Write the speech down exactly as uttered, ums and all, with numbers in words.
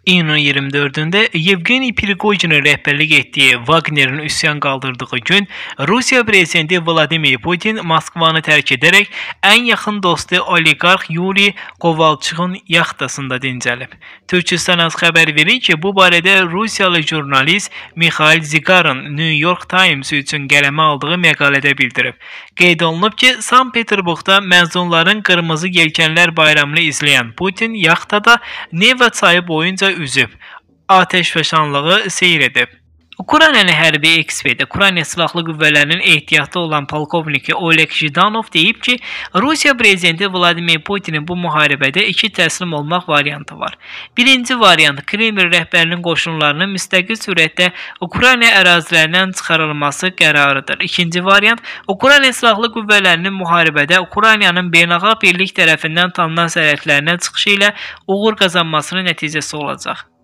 İyunun iyirmi dördündə Yevgeniy Prigojinin rəhbərlik etdiyi Wagnerin üsyan qaldırdığı gün Rusiya prezidenti Vladimir Putin Moskvanı tərk edərək ən yaxın dostu oliqarx Yuri Kovalçuk'un yaxtasında dincəlib. Türkistan az xəbər verir ki, bu barədə Rusiyalı jurnalist Mikhail Zigarın New York Times üçün qələmə aldığı məqalədə bildirib. Qeyd olunub ki, Sankt-Peterburqda məzunların Qırmızı Yelkənlər bayramını izləyən Putin yaxtada Neva çayı boyunca üzüb, atəşfəşanlığı seyr edib. Ukraynanın hərbi eksperti, Ukrayna Silahlı Qüvvələrinin ehtiyatlı olan polkovniki Oleg Zhidanov deyib ki, Rusiya prezidenti Vladimir Putinin bu müharibədə iki təslim olmaq variantı var. Birinci variant Kreml rəhbərinin qoşunlarının müstəqil sürətdə Ukrayna ərazilərindən çıxarılması qərarıdır. İkinci variant Ukrayna Silahlı Qüvvələrinin müharibədə Ukraynanın beynəlxalq birlik tərəfindən tanınan sərhədlərinə çıxışı ilə uğur qazanmasının nəticəsi olacaq.